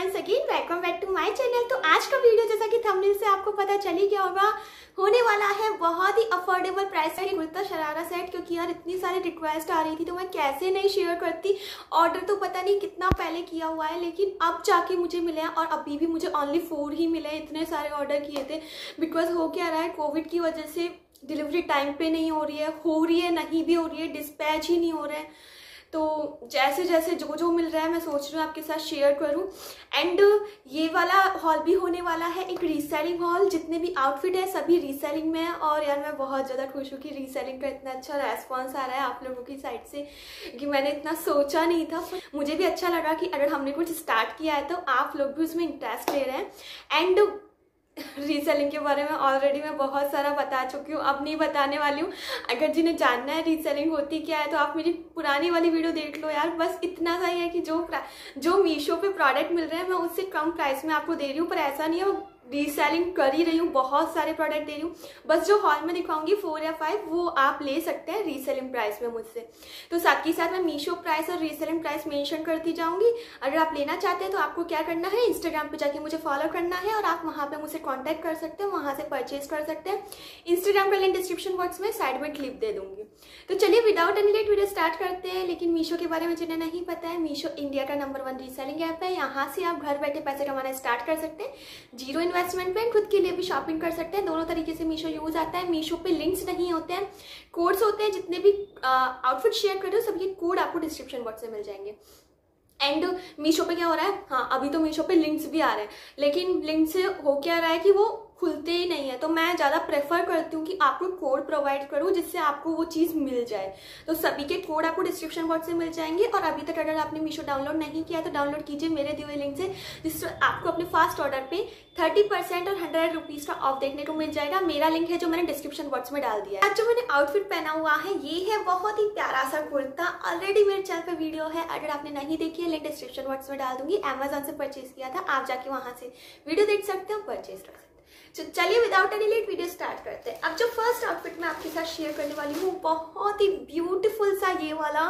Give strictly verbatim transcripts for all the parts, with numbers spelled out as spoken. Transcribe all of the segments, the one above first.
Once again welcome back to my channel. तो आज का वीडियो जैसा कि थंबनेल से आपको पता चल ही गया होगा, होने वाला है बहुत ही अफोर्डेबल प्राइस का कुर्ता शरारा सेट। क्योंकि यार इतनी सारी रिक्वेस्ट आ रही थी तो मैं कैसे नहीं शेयर करती। ऑर्डर तो पता नहीं कितना पहले किया हुआ है, लेकिन अब जाके मुझे मिले हैं और अभी भी मुझे ओनली फोर ही मिले। इतने सारे ऑर्डर किए थे बिकॉज हो क्या रहा है, कोविड की वजह से डिलीवरी टाइम पे नहीं हो रही है, हो रही है नहीं भी हो रही है, डिस्पैच ही नहीं हो रहा है। तो जैसे जैसे जो जो मिल रहा है मैं सोच रही हूँ आपके साथ शेयर करूँ। एंड ये वाला हॉल भी होने वाला है एक रीसेलिंग हॉल। जितने भी आउटफिट है सभी रीसेलिंग में है और यार मैं बहुत ज़्यादा खुश हूँ कि रीसेलिंग का इतना अच्छा रेस्पॉन्स आ रहा है आप लोगों की साइड से कि मैंने इतना सोचा नहीं था। मुझे भी अच्छा लगा कि अगर हमने कुछ स्टार्ट किया है तो आप लोग भी उसमें इंटरेस्ट ले रहे हैं। एंड रीसेलिंग के बारे में ऑलरेडी मैं बहुत सारा बता चुकी हूँ, अब नहीं बताने वाली हूँ। अगर जिन्हें जानना है रीसेलिंग होती क्या है तो आप मेरी पुरानी वाली वीडियो देख लो यार। बस इतना सा ही है कि जो जो मीशो पे प्रोडक्ट मिल रहे हैं मैं उससे कम प्राइस में आपको दे रही हूँ, पर ऐसा नहीं है रीसेलिंग कर ही रही हूँ, बहुत सारे प्रोडक्ट दे रही हूँ। बस जो हॉल में दिखाऊंगी फोर या फाइव वो आप ले सकते हैं रीसेलिंग प्राइस में मुझसे। तो साथ ही साथ मैं मीशो प्राइस और रीसेलिंग प्राइस मेंशन करती जाऊंगी। अगर आप लेना चाहते हैं तो आपको क्या करना है, इंस्टाग्राम पे जाके मुझे फॉलो करना है और आप वहाँ पे मुझसे कॉन्टैक्ट कर सकते हैं, वहाँ से परचेज कर सकते हैं। इंस्टाग्राम का लिंक डिस्क्रिप्शन बॉक्स में साइड में क्लिप दे दूंगी। तो चलिए without any late video start करते हैं। लेकिन मीशो के बारे में जिन्हें नहीं पता है, मीशो इंडिया का नंबर वन रीसेलिंग ऐप है। यहाँ से आप घर बैठे पैसे कमाना स्टार्ट कर सकते हैं जीरो इन्वेस्टमेंट पे, खुद के लिए भी शॉपिंग कर सकते हैं। दोनों तरीके से मीशो यूज आता है। मीशो पे लिंक्स नहीं होते हैं, कोड्स होते हैं। जितने भी आउटफिट शेयर कर रहे हो सबके कोड आपको डिस्क्रिप्शन बॉक्स में मिल जाएंगे। एंड मीशो पे क्या हो रहा है, हाँ अभी तो मीशो पे लिंक्स भी आ रहे हैं, लेकिन लिंक से हो क्या रहा है कि वो खुलते ही नहीं है। तो मैं ज़्यादा प्रेफर करती हूँ कि आपको कोड प्रोवाइड करूँ जिससे आपको वो चीज़ मिल जाए। तो सभी के कोड आपको डिस्क्रिप्शन बॉक्स से मिल जाएंगे। और अभी तक अगर आपने मीशो डाउनलोड नहीं किया तो डाउनलोड कीजिए मेरे दिए हुए लिंक से, जिससे आपको अपने फास्ट ऑर्डर पे थर्टी परसेंट और हंड्रेड रुपीज़ का ऑफ देखने को मिल जाएगा। मेरा लिंक है जो मैंने डिस्क्रिप्शन बॉक्स में डाल दिया है। आज जो मैंने आउटफिट पहना हुआ है ये है बहुत ही प्यारा सा कुर्ता। ऑलरेडी मेरे चैनल पे वीडियो है, अगर आपने नहीं देखी है लिंक डिस्क्रिप्शन बॉक्स में डाल दूंगी। अमेजोन से परचेज किया था, आप जाके वहां से वीडियो देख सकते हो, परचेज कर सकते हैं। चलिए without any late video start करते हैं। अब जो फर्स्ट आउटफिट मैं आपके साथ शेयर करने वाली हूँ बहुत ही ब्यूटीफुल सा ये वाला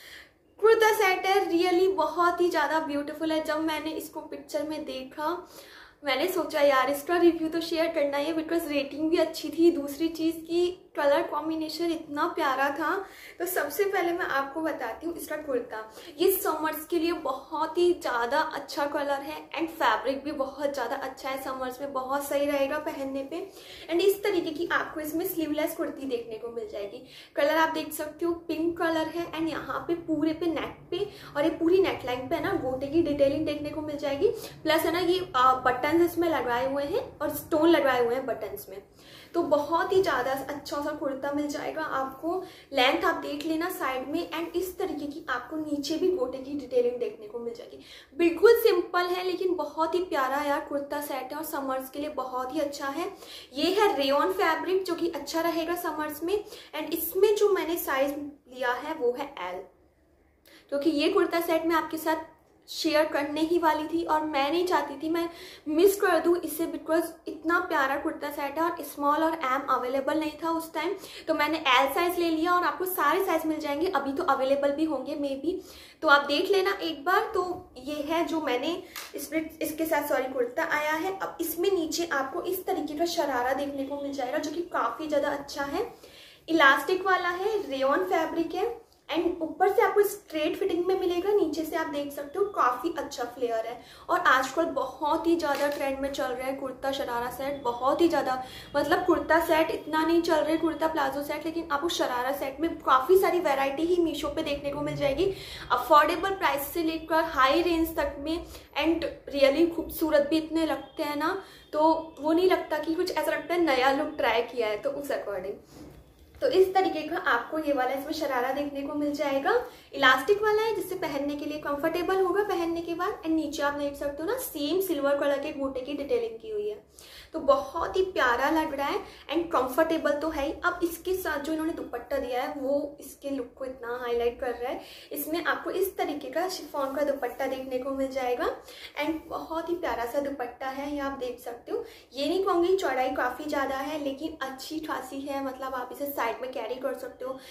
कुर्ता सेट है। रियली बहुत ही ज़्यादा ब्यूटीफुल है। जब मैंने इसको पिक्चर में देखा मैंने सोचा यार इसका रिव्यू तो शेयर करना ही है बिकॉज रेटिंग भी अच्छी थी। दूसरी चीज़ की कलर कॉम्बिनेशन इतना प्यारा था। तो सबसे पहले मैं आपको बताती हूँ इसका कुर्ता। ये समर्स के लिए बहुत ही ज़्यादा अच्छा कलर है एंड फैब्रिक भी बहुत ज़्यादा अच्छा है। समर्स में बहुत सही रहेगा पहनने पे। एंड इस तरीके की आपको इसमें स्लीवलेस कुर्ती देखने को मिल जाएगी। कलर आप देख सकते हो पिंक कलर है एंड यहाँ पे पूरे पे नेक पे और ये पूरी नेक लाइन पे है ना गोटे की डिटेलिंग देखने को मिल जाएगी। प्लस है ना ये बटन इसमें लगाए हुए हैं और स्टोन लगाए हुए हैं बटन्स में। तो बहुत ही ज़्यादा अच्छा सा कुर्ता मिल जाएगा आपको। लेंथ आप देख लेना साइड में। एंड इस तरीके की आपको नीचे भी गोटे की डिटेलिंग देखने को मिल जाएगी। बिल्कुल सिंपल है लेकिन बहुत ही प्यारा यार कुर्ता सेट है और समर्स के लिए बहुत ही अच्छा है। ये है रेयॉन फैब्रिक जो कि अच्छा रहेगा समर्स में। एंड इसमें जो मैंने साइज लिया है वो है एल, क्योंकि ये कुर्ता सेट मैं आपके साथ शेयर करने ही वाली थी और मैं नहीं चाहती थी मैं मिस कर दूं इसे बिकॉज इतना प्यारा कुर्ता सेट है। और स्मॉल और एम अवेलेबल नहीं था उस टाइम तो मैंने एल साइज ले लिया और आपको सारे साइज मिल जाएंगे। अभी तो अवेलेबल भी होंगे मे बी, तो आप देख लेना एक बार। तो ये है जो मैंने इसमें इसके साथ सॉरी कुर्ता आया है। अब इसमें नीचे आपको इस तरीके का शरारा देखने को मिल जाएगा जो कि काफ़ी ज़्यादा अच्छा है। इलास्टिक वाला है, रेयॉन फैब्रिक है एंड ऊपर से आपको स्ट्रेट फिटिंग में मिलेगा। नीचे से आप देख सकते हो काफ़ी अच्छा फ्लेयर है। और आजकल बहुत ही ज़्यादा ट्रेंड में चल रहा है कुर्ता शरारा सेट, बहुत ही ज़्यादा। मतलब कुर्ता सेट इतना नहीं चल रहा है, कुर्ता प्लाजो सेट, लेकिन आपको शरारा सेट में काफ़ी सारी वैरायटी ही मीशो पे देखने को मिल जाएगी। अफोर्डेबल प्राइस से लेकर हाई रेंज तक में। एंड रियली खूबसूरत भी इतने लगते हैं ना, तो वो नहीं लगता कि कुछ ऐसा लगता है नया लुक ट्राई किया है। तो उस अकॉर्डिंग तो इस तरीके का आपको ये वाला इसमें शरारा देखने को मिल जाएगा। इलास्टिक वाला है जिससे पहनने के लिए कंफर्टेबल होगा पहनने के बाद। एंड नीचे आप देख सकते हो ना सेम सिल्वर कलर के गोटे की डिटेलिंग की हुई है। तो बहुत ही प्यारा लग रहा है एंड कंफर्टेबल तो है ही। अब इसके साथ जो इन्होंने दुपट्टा दिया है वो इसके लुक को इतना हाईलाइट कर रहा है। इसमें आपको इस तरीके का शिफॉन का दुपट्टा देखने को मिल जाएगा एंड बहुत ही प्यारा सा दुपट्टा है, ये आप देख सकते हो। ये नहीं कहूँगी चौड़ाई काफ़ी ज़्यादा है लेकिन अच्छी खासी है, मतलब आप इसे साइड में कैरी कर सकते हो।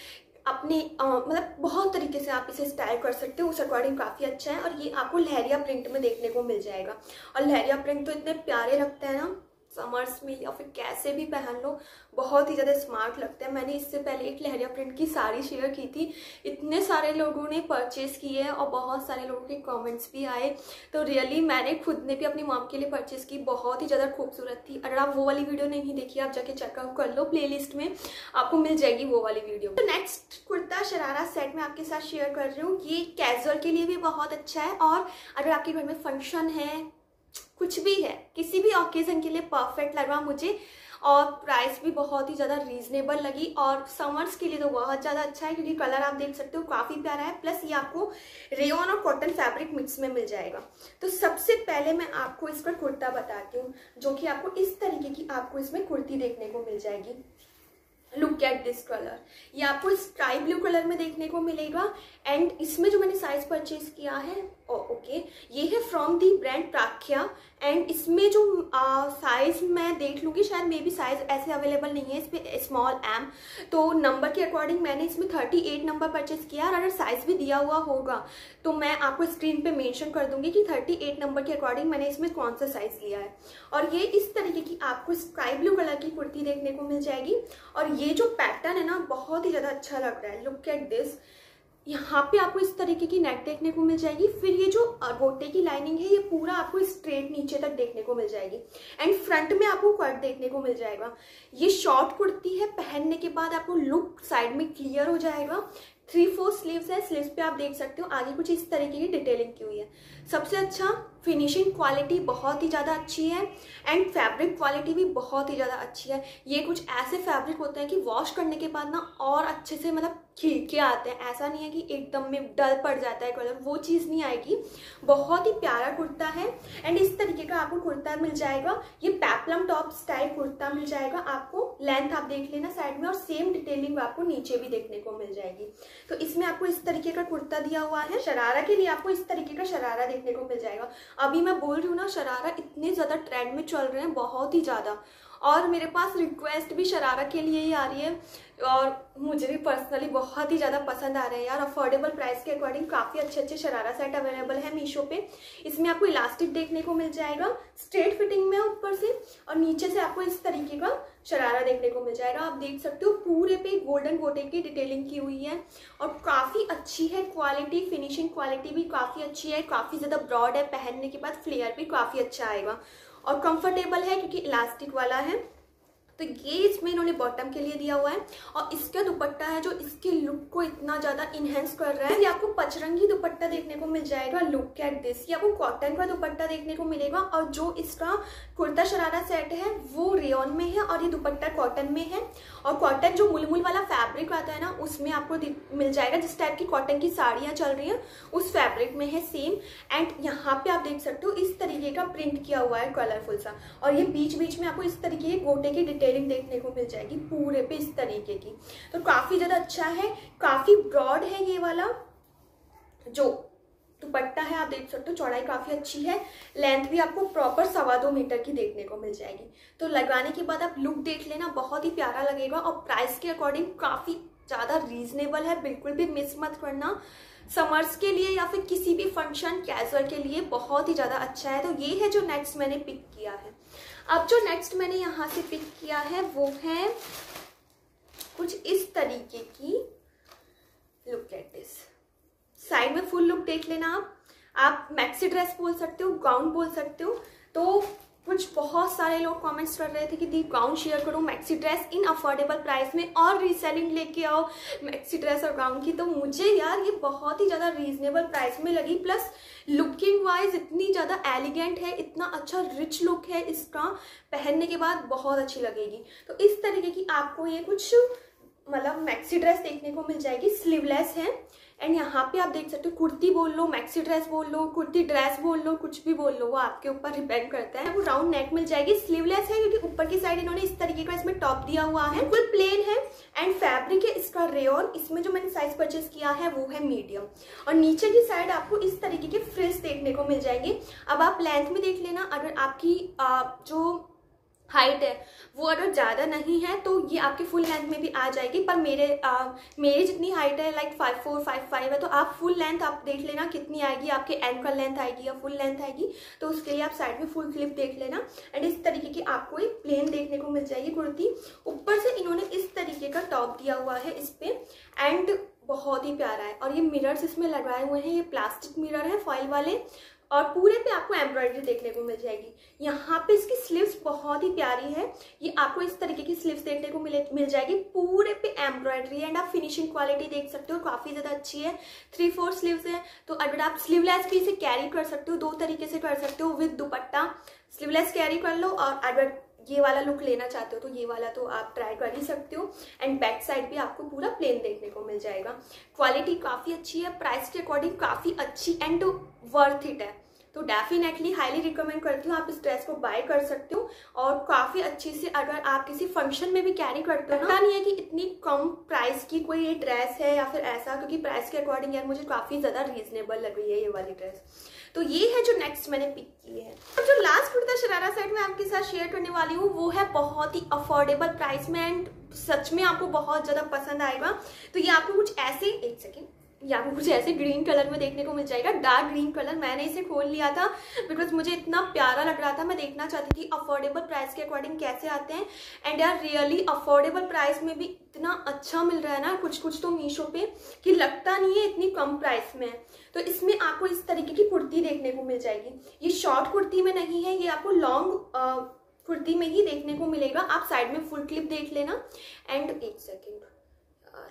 अपने मतलब बहुत तरीके से आप इसे स्टाइल कर सकते हो, उस अकॉर्डिंग काफ़ी अच्छा है। और ये आपको लहरिया प्रिंट में देखने को मिल जाएगा, और लहरिया प्रिंट तो इतने प्यारे लगते हैं ना समर्स में, या फिर कैसे भी पहन लो, बहुत ही ज़्यादा स्मार्ट लगता है। मैंने इससे पहले एक लहरिया प्रिंट की साड़ी शेयर की थी, इतने सारे लोगों ने परचेज़ की है और बहुत सारे लोगों के कमेंट्स भी आए। तो रियली मैंने खुद ने भी अपनी मॉम के लिए परचेज़ की, बहुत ही ज़्यादा खूबसूरत थी। अगर आप वो वाली वीडियो नहीं देखी, आप जाके चेकआउट कर लो, प्लेलिस्ट में आपको मिल जाएगी वो वाली वीडियो। तो नेक्स्ट कुर्ता शरारा सेट मैं आपके साथ शेयर कर रही हूँ। ये कैजुअल के लिए भी बहुत अच्छा है, और अगर आपके घर में फंक्शन है, कुछ भी है, किसी भी ओकेजन के लिए परफेक्ट लगा मुझे, और प्राइस भी बहुत ही ज़्यादा रीजनेबल लगी। और समर्स के लिए तो बहुत ज़्यादा अच्छा है, क्योंकि कलर आप देख सकते हो काफ़ी प्यारा है, प्लस ये आपको रेयॉन और कॉटन फैब्रिक मिक्स में मिल जाएगा। तो सबसे पहले मैं आपको इसका कुर्ता बताती हूँ, जो कि आपको इस तरीके की आपको इसमें कुर्ती देखने को मिल जाएगी। लुक एट दिस कलर, ये आपको स्काई ब्लू कलर में देखने को मिलेगा। एंड इसमें जो मैंने साइज परचेज किया है, ओ ओके, ये है from the brand Prakhya. And इसमें जो साइज मैं देख लूँगी, शायद मे बी साइज ऐसे अवेलेबल नहीं है इस पर, स्मॉल एम, तो नंबर के अकॉर्डिंग मैंने इसमें थर्टी एट नंबर परचेज किया। और अगर साइज भी दिया हुआ होगा तो मैं आपको स्क्रीन पे मेंशन कर दूंगी कि थर्टी एट नंबर के अकॉर्डिंग मैंने इसमें कौन सा साइज लिया है। और ये इस तरीके की आपको स्काई ब्लू कलर की कुर्ती देखने को मिल जाएगी। और ये जो पैटर्न है ना, बहुत ही ज़्यादा अच्छा लग रहा है। लुक एट दिस, यहाँ पे आपको इस तरीके की नेक देखने को मिल जाएगी। फिर ये जो गोटे की लाइनिंग है, ये पूरा आपको स्ट्रेट नीचे तक देखने को मिल जाएगी। एंड फ्रंट में आपको कट देखने को मिल जाएगा। ये शॉर्ट कुर्ती है, पहनने के बाद आपको लुक साइड में क्लियर हो जाएगा। थ्री फोर स्लीव्स है, स्लीव्स पे आप देख सकते हो आगे कुछ इस तरीके की डिटेलिंग की हुई है। सबसे अच्छा फिनिशिंग क्वालिटी बहुत ही ज़्यादा अच्छी है, एंड फैब्रिक क्वालिटी भी बहुत ही ज़्यादा अच्छी है। ये कुछ ऐसे फैब्रिक होते हैं कि वॉश करने के बाद ना और अच्छे से मतलब खिल के आते हैं, ऐसा नहीं है कि एकदम में डल पड़ जाता है कलर, वो चीज़ नहीं आएगी। बहुत ही प्यारा कुर्ता है, एंड इस तरीके का आपको कुर्ता मिल जाएगा। ये पेप्लम टॉप स्टाइल कुर्ता मिल जाएगा आपको, लेंथ आप देख लेना साइड में, और सेम डिटेलिंग आपको नीचे भी देखने को मिल जाएगी। तो इसमें आपको इस तरीके का कुर्ता दिया हुआ है। शरारा के लिए आपको इस तरीके का शरारा देखने को मिल जाएगा। अभी मैं बोल रही हूँ ना, शरारा इतने ज़्यादा ट्रेंड में चल रहे हैं, बहुत ही ज़्यादा, और मेरे पास रिक्वेस्ट भी शरारा के लिए ही आ रही है, और मुझे भी पर्सनली बहुत ही ज़्यादा पसंद आ रहे हैं यार। अफोर्डेबल प्राइस के अकॉर्डिंग काफ़ी अच्छे अच्छे शरारा सेट अवेलेबल है मीशो पे। इसमें आपको इलास्टिक देखने को मिल जाएगा, स्ट्रेट फिटिंग में ऊपर से, और नीचे से आपको इस तरीके का शरारा देखने को मिल जाएगा। आप देख सकते हो पूरे पे गोल्डन गोटे की डिटेलिंग की हुई है, और काफ़ी अच्छी है क्वालिटी, फिनिशिंग क्वालिटी भी काफ़ी अच्छी है, काफ़ी ज़्यादा ब्रॉड है, पहनने के बाद फ्लेयर भी काफ़ी अच्छा आएगा, और कंफर्टेबल है क्योंकि इलास्टिक वाला है। तो ये इसमें इन्होंने बॉटम के लिए दिया हुआ है, और इसका दुपट्टा है जो इसके लुक को इतना ज़्यादा इनहेंस कर रहा है। ये आपको पचरंगी दुपट्टा देखने को मिल जाएगा। लुक एट दिस, ये आपको कॉटन का दुपट्टा देखने को मिलेगा, और जो इसका कुर्ता शरारा सेट है वो रेयॉन में है, और ये दुपट्टा कॉटन में है। और कॉटन जो मुलमुल वाला फैब्रिक आता है ना, उसमें आपको मिल जाएगा, जिस टाइप की कॉटन की साड़ियाँ चल रही हैं उस फैब्रिक में है सेम। एंड यहाँ पे आप देख सकते हो इस तरीके का प्रिंट किया हुआ है कलरफुल सा, और ये बीच बीच में आपको इस तरीके की गोटे की डिटेलिंग देखने को मिल जाएगी पूरे पे इस तरीके की। तो काफी ज्यादा अच्छा है, काफी ब्रॉड है ये वाला जो दुपट्टा है, आप देख सकते हो चौड़ाई काफी अच्छी है, लेंथ भी आपको प्रॉपर सवा दो मीटर की देखने को मिल जाएगी। तो लगाने के बाद आप लुक देख लेना, बहुत ही प्यारा लगेगा, और प्राइस के अकॉर्डिंग काफी ज्यादा रीजनेबल है, बिल्कुल भी मिस मत करना। समर्स के लिए या फिर किसी भी फंक्शन कैजुअल के लिए बहुत ही ज्यादा अच्छा है। तो ये है जो नेक्स्ट मैंने पिक किया है। अब जो नेक्स्ट मैंने यहाँ से पिक किया है वो है कुछ इस तरीके की, लुक एट दिस, साइड में फुल लुक देख लेना आप आप मैक्सी ड्रेस बोल सकते हो, गाउन बोल सकते हो। तो कुछ बहुत सारे लोग कमेंट्स कर रहे थे कि दी गाउन शेयर करो, maxi dress in affordable price में, और रीसेलिंग लेके आओ मैक्सी ड्रेस और गाउन की। तो मुझे यार ये बहुत ही ज़्यादा रीजनेबल प्राइस में लगी, प्लस लुकिंग वाइज इतनी ज़्यादा एलिगेंट है, इतना अच्छा रिच लुक है इसका, पहनने के बाद बहुत अच्छी लगेगी। तो इस तरीके की आपको ये कुछ मतलब मैक्सी ड्रेस देखने को मिल जाएगी, स्लीवलेस है। एंड यहाँ पे आप देख सकते हो कुर्ती बोल लो, मैक्सी ड्रेस बोल लो, कुर्ती ड्रेस बोल लो, कुछ भी बोल लो, वो आपके ऊपर डिपेंड करता है। वो राउंड नेक मिल जाएगी, स्लीवलेस है क्योंकि ऊपर की साइड इन्होंने इस तरीके का इसमें टॉप दिया हुआ है, फुल प्लेन है। एंड फैब्रिक है इसका रेयॉन, इसमें जो मैंने साइज परचेज किया है वो है मीडियम, और नीचे की साइड आपको इस तरीके के फ्रिल्स देखने को मिल जाएंगे। अब आप लेंथ में देख लेना, अगर आपकी आ, जो हाइट है वो अगर ज़्यादा नहीं है तो ये आपके फुल लेंथ में भी आ जाएगी, पर मेरे आ, मेरी जितनी हाइट है like five four five five है, तो आप फुल लेंथ आप देख लेना कितनी आएगी, आपके एंकल लेंथ आएगी या फुल लेंथ आएगी, तो उसके लिए आप साइड में फुल क्लिप देख लेना। एंड इस तरीके की आपको एक प्लेन देखने को मिल जाएगी कुर्ती। ऊपर से इन्होंने इस तरीके का टॉप दिया हुआ है इस पे, एंड बहुत ही प्यारा है। और ये मिरर्स इसमें लगाए हुए हैं, ये प्लास्टिक मिरर है फॉइल वाले, और पूरे पे आपको एम्ब्रॉयडरी देखने को मिल जाएगी। यहाँ पे इसकी स्लीव्स बहुत ही प्यारी है, ये आपको इस तरीके की स्लीव्स देखने को मिले मिल जाएगी, पूरे पे एम्ब्रॉयडरी। एंड आप फिनिशिंग क्वालिटी देख सकते हो, काफी ज्यादा अच्छी है। थ्री फोर स्लीव्स है, तो अगर आप स्लीवलेस भी इसे कैरी कर सकते हो, दो तरीके से कर सकते हो, विद दुपट्टा स्लीवलेस कैरी कर लो, और अगर ये वाला लुक लेना चाहते हो तो ये वाला तो आप ट्राई कर ही सकते हो। एंड बैक साइड भी आपको पूरा प्लेन देखने को मिल जाएगा। क्वालिटी काफी अच्छी है, प्राइस के अकॉर्डिंग काफी अच्छी एंड वर्थ इट है, तो डेफिनेटली हाईली रिकमेंड करती हूँ आप इस ड्रेस को बाय कर सकते हो। और काफी अच्छी से अगर आप किसी फंक्शन में भी कैरी करते हो, पता नहीं है कि इतनी कम प्राइस की कोई ये ड्रेस है या फिर ऐसा, क्योंकि प्राइस के अकॉर्डिंग यार मुझे काफी ज्यादा रीजनेबल लग रही है ये वाली ड्रेस। तो ये है जो नेक्स्ट मैंने पिक की है। और जो लास्ट कुर्ता शरारा सेट मैं आपके साथ शेयर करने वाली हूँ वो है बहुत ही अफोर्डेबल प्राइस में, एंड सच में आपको बहुत ज्यादा पसंद आएगा। तो ये आपको कुछ ऐसे, एक सेकेंड, ये आपको कुछ ऐसे ग्रीन कलर में देखने को मिल जाएगा, डार्क ग्रीन कलर। मैंने इसे खोल लिया था बिकॉज मुझे इतना प्यारा लग रहा था, मैं देखना चाहती थी अफोर्डेबल प्राइस के अकॉर्डिंग कैसे आते हैं। एंड यार रियली अफोर्डेबल प्राइस में भी इतना अच्छा मिल रहा है ना कुछ कुछ तो मीशो पे, कि लगता नहीं है इतनी कम प्राइस में। तो इसमें आपको इस तरीके की कुर्ती देखने को मिल जाएगी। ये शॉर्ट कुर्ती में नहीं है, ये आपको लॉन्ग कुर्ती में ही देखने को मिलेगा। आप साइड में फुल क्लिप देख लेना। एंड एक सेकेंड यार,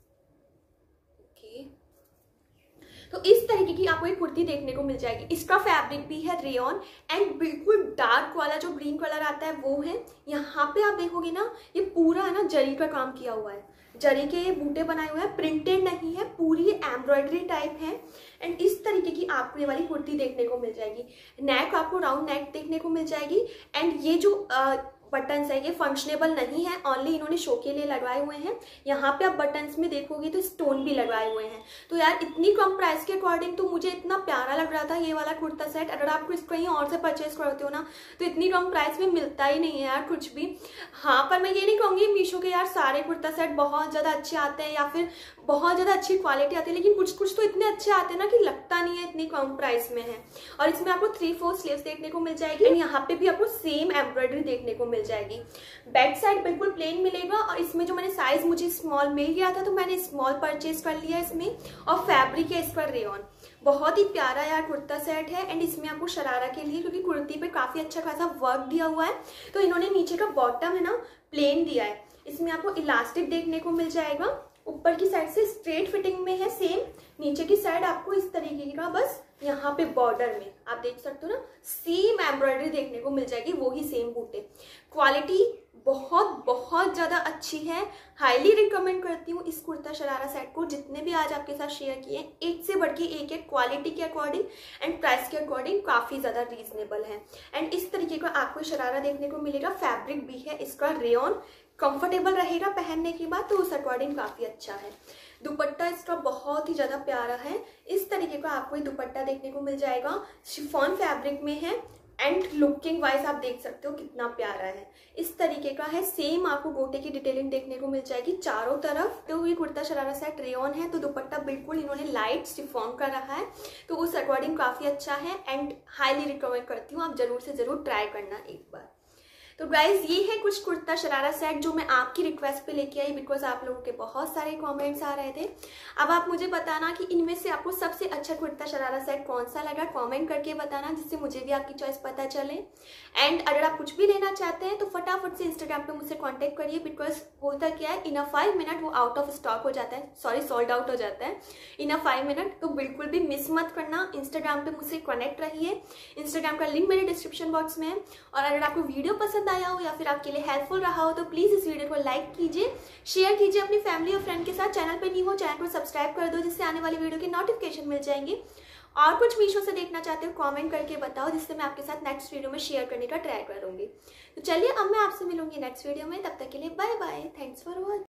तो इस तरीके की आपको एक कुर्ती देखने को मिल जाएगी। इसका फैब्रिक भी है रेयॉन, एंड बिल्कुल डार्क वाला जो ग्रीन कलर आता है वो है। यहाँ पे आप देखोगे ना, ये पूरा है ना जरी का काम किया हुआ है, जरी के ये बूटे बनाए हुए हैं, प्रिंटेड नहीं है, पूरी एम्ब्रॉयडरी टाइप है। एंड इस तरीके की आपको ये वाली कुर्ती देखने को मिल जाएगी। नेक आपको राउंड नेक देखने को मिल जाएगी। एंड ये जो आ, बटन्स है ये फंक्शनेबल नहीं है, ओनली इन्होंने शो के लिए लगाए हुए हैं। यहाँ पे आप बटन्स में देखोगे तो स्टोन भी लगाए हुए हैं। तो यार इतनी कम प्राइस के अकॉर्डिंग तो मुझे इतना प्यारा लग रहा था ये वाला कुर्ता सेट। अगर आप इसको कहीं और से परचेज करते हो ना तो इतनी कम प्राइस में मिलता ही नहीं है यार कुछ भी। हाँ, पर मैं ये नहीं कहूँगी मीशो के यार सारे कुर्ता सेट बहुत ज़्यादा अच्छे आते हैं या फिर बहुत ज़्यादा अच्छी क्वालिटी आती है, लेकिन कुछ कुछ तो इतने अच्छे आते हैं ना कि लगता नहीं है इतनी कम प्राइस में है। और इसमें आपको थ्री फोर स्लीव्स देखने को मिल जाएगी। एंड यहाँ पे भी आपको सेम एम्ब्रॉयडरी देखने को मिल जाएगी। बैक साइड बिल्कुल प्लेन मिलेगा। और इसमें जो मैंने साइज मुझे स्मॉल मिल गया था तो मैंने स्मॉल परचेज कर लिया इसमें। और फैब्रिक है इसका रेयॉन। बहुत ही प्यारा यार कुर्ता सेट है। एंड इसमें आपको शरारा के लिए, क्योंकि कुर्ती पे काफी अच्छा खासा वर्क दिया हुआ है, तो इन्होंने नीचे का बॉटम है ना प्लेन दिया है। इसमें आपको इलास्टिक देखने को मिल जाएगा। ऊपर की साइड से स्ट्रेट फिटिंग में है सेम, नीचे की साइड आपको इस तरीके का बस यहाँ पे बॉर्डर में आप देख सकते हो ना सेम एम्ब्रॉयडरी देखने को मिल जाएगी, वो ही सेम बूटे। क्वालिटी बहुत बहुत ज्यादा अच्छी है। हाईली रिकमेंड करती हूँ इस कुर्ता शरारा सेट को। जितने भी आज आपके साथ शेयर किए एक से बढ़ के एक है, क्वालिटी के अकॉर्डिंग एंड प्राइस के अकॉर्डिंग काफी ज्यादा रीजनेबल है। एंड इस तरीके का आपको शरारा देखने को मिलेगा। फैब्रिक भी है इसका रेयॉन, कंफर्टेबल रहेगा पहनने के बाद, तो उस अकॉर्डिंग काफी अच्छा है। दुपट्टा इसका बहुत ही ज्यादा प्यारा है। इस तरीके का आपको ये दुपट्टा देखने को मिल जाएगा, शिफॉन फैब्रिक में है। एंड लुकिंग वाइज आप देख सकते हो कितना प्यारा है। इस तरीके का है, सेम आपको गोटे की डिटेलिंग देखने को मिल जाएगी चारों तरफ। तो ये कुर्ता शरारा सेट रेयॉन है, तो दुपट्टा बिल्कुल इन्होंने लाइट शिफॉन कर रहा है, तो उस अकॉर्डिंग काफी अच्छा है। एंड हाईली रिकमेंड करती हूँ आप जरूर से जरूर ट्राई करना एक बार। तो गाइज ये है कुछ कुर्ता शरारा सेट जो मैं आपकी रिक्वेस्ट पे लेके आई, बिकॉज आप लोगों के बहुत सारे कमेंट्स आ रहे थे। अब आप मुझे बताना कि इनमें से आपको सबसे अच्छा कुर्ता शरारा सेट कौन सा लगा, कमेंट करके बताना, जिससे मुझे भी आपकी चॉइस पता चले। एंड अगर आप कुछ भी लेना चाहते हैं तो फटाफट से इंस्टाग्राम पे मुझसे कॉन्टेक्ट करिए, बिकॉज होता क्या है इन अ फाइव मिनट वो आउट ऑफ स्टॉक हो जाता है, सॉरी सोल्ड आउट हो जाता है इन अ फाइव मिनट। तो बिल्कुल भी मिस मत करना, इंस्टाग्राम पे मुझसे कनेक्ट रहिए। इंस्टाग्राम का लिंक मेरे डिस्क्रिप्शन बॉक्स में है। और अगर आपको वीडियो पसंद आया हो या फिर आपके लिए हेल्पफुल रहा हो तो प्लीज इस वीडियो को लाइक कीजिए, शेयर कीजिए अपनी फैमिली और फ्रेंड के साथ। चैनल पे नहीं हो चैनल को सब्सक्राइब कर दो, जिससे आने वाली वीडियो के नोटिफिकेशन मिल जाएंगे। और कुछ मीशो से देखना चाहते हो कमेंट करके बताओ, जिससे मैं आपके साथ नेक्स्ट वीडियो में शेयर करने का ट्राई करूंगी। तो चलिए अब मैं आपसे मिलूंगी नेक्स्ट वीडियो में, तब तक के लिए bye bye, thanks for watching.